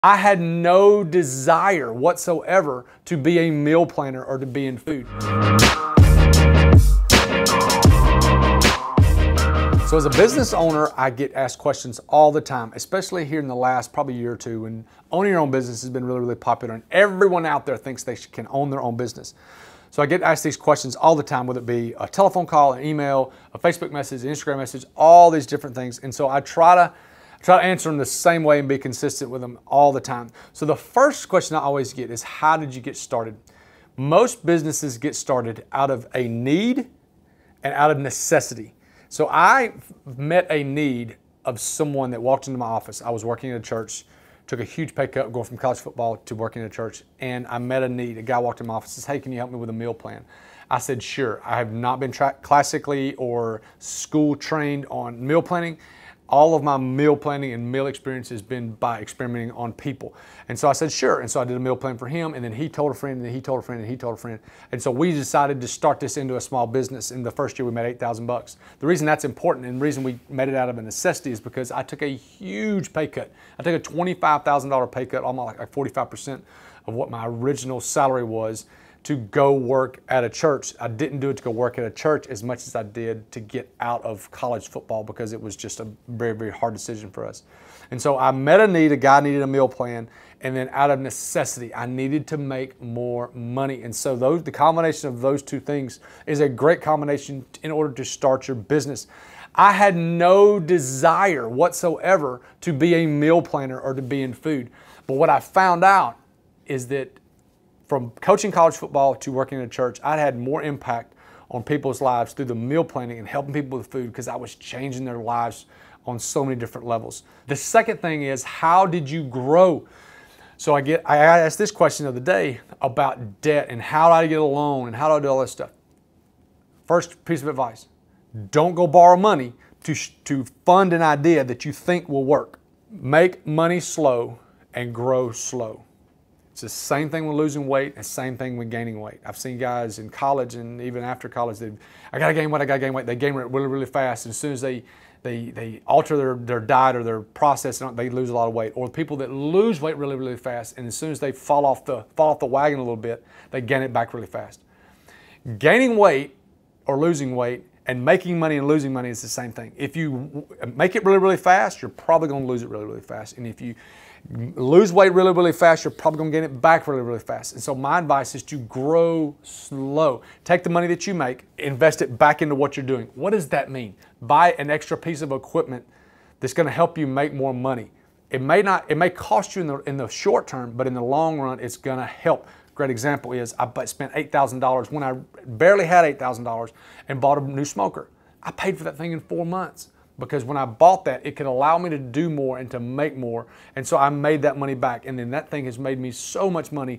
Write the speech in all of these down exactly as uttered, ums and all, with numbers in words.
I had no desire whatsoever to be a meal planner or to be in food. So as a business owner, I get asked questions all the time, especially here in the last probably year or two, and owning your own business has been really, really popular, and everyone out there thinks they can own their own business. So I get asked these questions all the time, whether it be a telephone call, an email, a Facebook message, an Instagram message, all these different things. And so I try to try to answer them the same way and be consistent with them all the time. So the first question I always get is, how did you get started? Most businesses get started out of a need and out of necessity. So I met a need of someone that walked into my office. I was working at a church, took a huge pay cut going from college football to working at a church, and I met a need. A guy walked in my office and says, "Hey, can you help me with a meal plan?" I said, "Sure." I have not been tra- classically or school trained on meal planning. All of my meal planning and meal experience has been by experimenting on people. And so I said, sure. And so I did a meal plan for him, and then he told a friend, and then he told a friend, and he told a friend. And so we decided to start this into a small business. In the first year, we made eight thousand bucks. The reason that's important and the reason we made it out of a necessity is because I took a huge pay cut. I took a twenty-five thousand dollars pay cut, almost like forty-five percent of what my original salary was, to go work at a church. I didn't do it to go work at a church as much as I did to get out of college football, because it was just a very, very hard decision for us. And so I met a need, a guy needed a meal plan, and then out of necessity, I needed to make more money. And so those, the combination of those two things is a great combination in order to start your business. I had no desire whatsoever to be a meal planner or to be in food. But what I found out is that from coaching college football to working in a church, I had more impact on people's lives through the meal planning and helping people with food, because I was changing their lives on so many different levels. The second thing is, how did you grow? So I get I asked this question of the day about debt and how do I get a loan and how do I do all this stuff. First piece of advice: don't go borrow money to to fund an idea that you think will work. Make money slow and grow slow. It's the same thing with losing weight, and same thing with gaining weight. I've seen guys in college and even after college, they I gotta gain weight, I gotta gain weight. They gain weight really, really fast. And as soon as they they they alter their, their diet or their process, they lose a lot of weight. Or people that lose weight really, really fast, and as soon as they fall off the fall off the wagon a little bit, they gain it back really fast. Gaining weight or losing weight and making money and losing money is the same thing. If you make it really, really fast, you're probably gonna lose it really, really fast. And if you lose weight really, really fast, you're probably gonna gain it back really, really fast. And so my advice is to grow slow. Take the money that you make, invest it back into what you're doing. What does that mean? Buy an extra piece of equipment that's gonna help you make more money. It may not, it may cost you in the, in the short term, but in the long run, it's gonna help. Great example is I spent eight thousand dollars when I barely had eight thousand dollars and bought a new smoker. I paid for that thing in four months. Because when I bought that, it could allow me to do more and to make more. And so I made that money back. And then that thing has made me so much money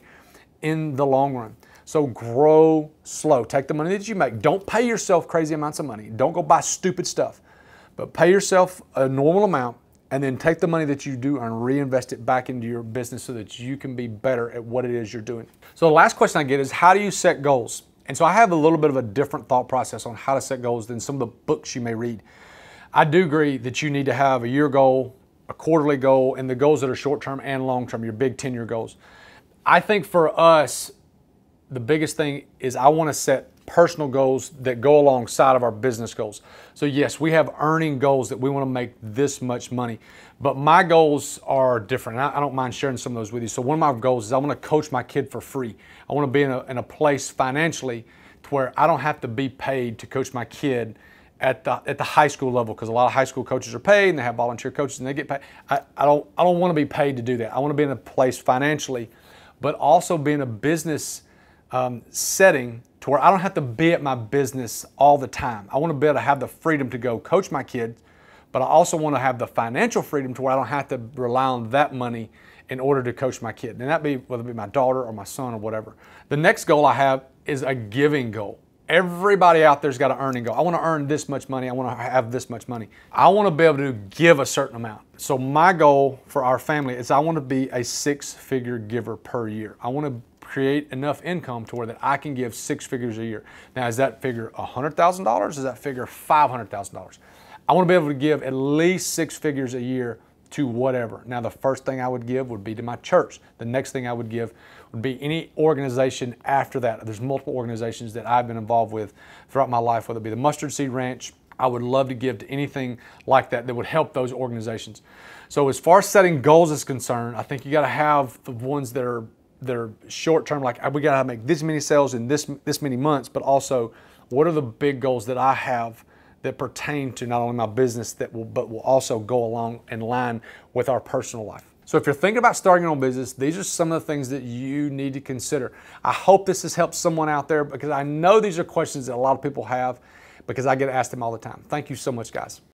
in the long run. So grow slow. Take the money that you make. Don't pay yourself crazy amounts of money. Don't go buy stupid stuff. But pay yourself a normal amount, and then take the money that you do and reinvest it back into your business so that you can be better at what it is you're doing. So the last question I get is, how do you set goals? And so I have a little bit of a different thought process on how to set goals than some of the books you may read. I do agree that you need to have a year goal, a quarterly goal, and the goals that are short-term and long-term, your big ten-year goals. I think for us, the biggest thing is I want to set personal goals that go alongside of our business goals. So yes, we have earning goals that we want to make this much money, but my goals are different. I don't mind sharing some of those with you. So one of my goals is I want to coach my kid for free. I want to be in a, in a place financially to where I don't have to be paid to coach my kid at the at the high school level, because a lot of high school coaches are paid and they have volunteer coaches and they get paid. I, I don't I don't want to be paid to do that. I want to be in a place financially, but also be in a business um, setting to where I don't have to be at my business all the time. I want to be able to have the freedom to go coach my kids, but I also want to have the financial freedom to where I don't have to rely on that money in order to coach my kid. And that be whether it be my daughter or my son or whatever. The next goal I have is a giving goal. Everybody out there's got an earning goal. I want to earn this much money. I want to have this much money. I want to be able to give a certain amount. So my goal for our family is I want to be a six-figure giver per year. I want to create enough income to where that I can give six figures a year. Now, is that figure one hundred thousand dollars? Is that figure five hundred thousand dollars? I want to be able to give at least six figures a year to whatever. Now, the first thing I would give would be to my church. The next thing I would give would be any organization after that. There's multiple organizations that I've been involved with throughout my life, whether it be the Mustard Seed Ranch. I would love to give to anything like that that would help those organizations. So as far as setting goals is concerned, I think you got to have the ones that are that are short term, like we got to make this many sales in this this many months, but also what are the big goals that I have that pertain to not only my business that will, but will also go along in line with our personal life. So if you're thinking about starting your own business, these are some of the things that you need to consider. I hope this has helped someone out there, because I know these are questions that a lot of people have, because I get asked them all the time. Thank you so much, guys.